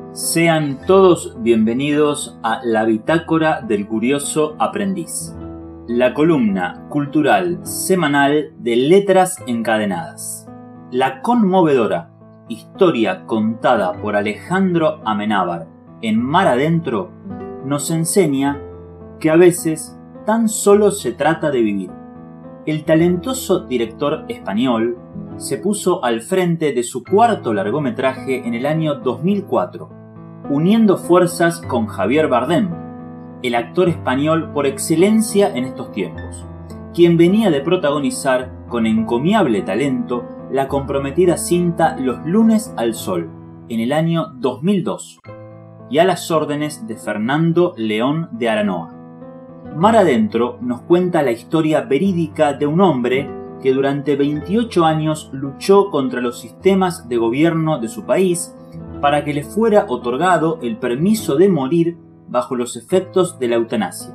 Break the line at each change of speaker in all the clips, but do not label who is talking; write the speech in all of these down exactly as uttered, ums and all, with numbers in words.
Sean todos bienvenidos a La Bitácora del Curioso Aprendiz, la columna cultural semanal de Letras Encadenadas. La conmovedora historia contada por Alejandro Amenábar en Mar Adentro nos enseña que a veces tan solo se trata de vivir. El talentoso director español se puso al frente de su cuarto largometraje en el año dos mil cuatro, uniendo fuerzas con Javier Bardem, el actor español por excelencia en estos tiempos, quien venía de protagonizar con encomiable talento la comprometida cinta Los lunes al sol, en el año dos mil dos, y a las órdenes de Fernando León de Aranoa. Mar Adentro nos cuenta la historia verídica de un hombre que durante veintiocho años luchó contra los sistemas de gobierno de su país para que le fuera otorgado el permiso de morir bajo los efectos de la eutanasia.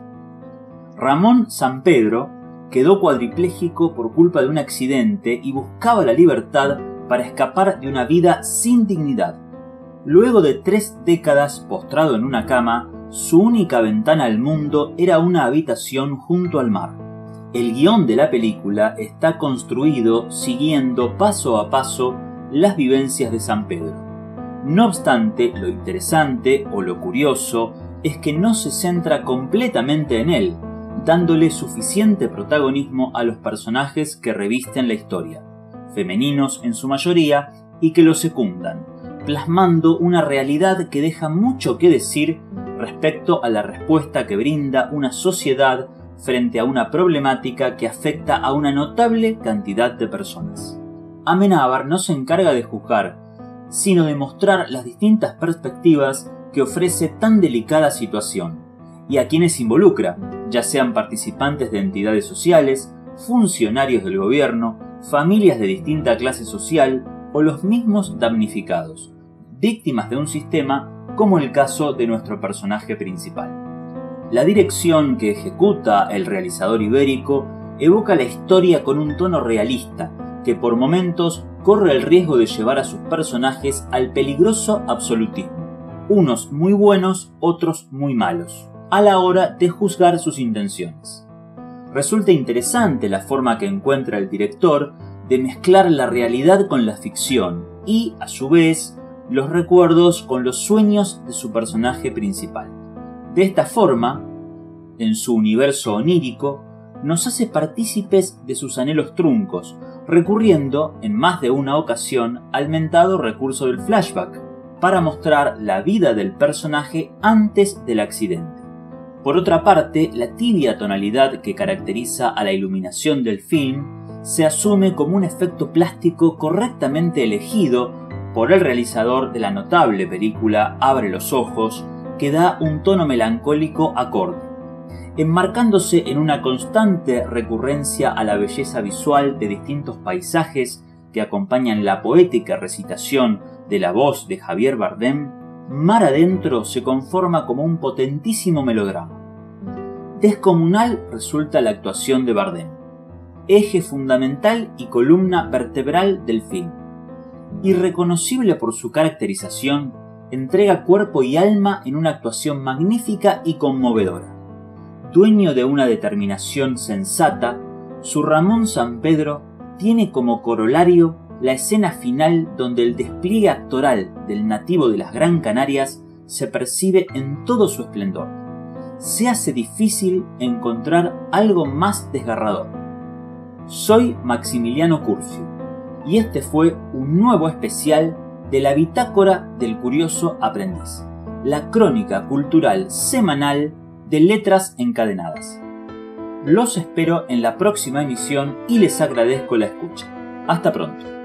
Ramón Sampedro quedó cuadripléjico por culpa de un accidente y buscaba la libertad para escapar de una vida sin dignidad. Luego de tres décadas postrado en una cama, su única ventana al mundo era una habitación junto al mar. El guión de la película está construido siguiendo paso a paso las vivencias de Sampedro. No obstante, lo interesante o lo curioso es que no se centra completamente en él, dándole suficiente protagonismo a los personajes que revisten la historia, femeninos en su mayoría, y que lo secundan, plasmando una realidad que deja mucho que decir respecto a la respuesta que brinda una sociedad frente a una problemática que afecta a una notable cantidad de personas. Amenábar no se encarga de juzgar, sino de mostrar las distintas perspectivas que ofrece tan delicada situación, y a quienes involucra, ya sean participantes de entidades sociales, funcionarios del gobierno, familias de distinta clase social o los mismos damnificados, víctimas de un sistema como el caso de nuestro personaje principal. La dirección que ejecuta el realizador ibérico evoca la historia con un tono realista, que por momentos corre el riesgo de llevar a sus personajes al peligroso absolutismo, unos muy buenos, otros muy malos, a la hora de juzgar sus intenciones. Resulta interesante la forma que encuentra el director de mezclar la realidad con la ficción y, a su vez, los recuerdos con los sueños de su personaje principal. De esta forma, en su universo onírico, nos hace partícipes de sus anhelos truncos, recurriendo en más de una ocasión al mentado recurso del flashback, para mostrar la vida del personaje antes del accidente. Por otra parte, la tibia tonalidad que caracteriza a la iluminación del film se asume como un efecto plástico correctamente elegido por el realizador de la notable película Abre los ojos, que da un tono melancólico acorde, enmarcándose en una constante recurrencia a la belleza visual de distintos paisajes que acompañan la poética recitación de la voz de Javier Bardem. Mar Adentro se conforma como un potentísimo melodrama. Descomunal resulta la actuación de Bardem, eje fundamental y columna vertebral del film. Irreconocible por su caracterización, entrega cuerpo y alma en una actuación magnífica y conmovedora. Dueño de una determinación sensata, su Ramón Sampedro tiene como corolario la escena final donde el despliegue actoral del nativo de las Gran Canarias se percibe en todo su esplendor. Se hace difícil encontrar algo más desgarrador. Soy Maximiliano Curcio, y este fue un nuevo especial de La Bitácora del Curioso Aprendiz, la crónica cultural semanal de Letras Encadenadas. Los espero en la próxima emisión y les agradezco la escucha. Hasta pronto.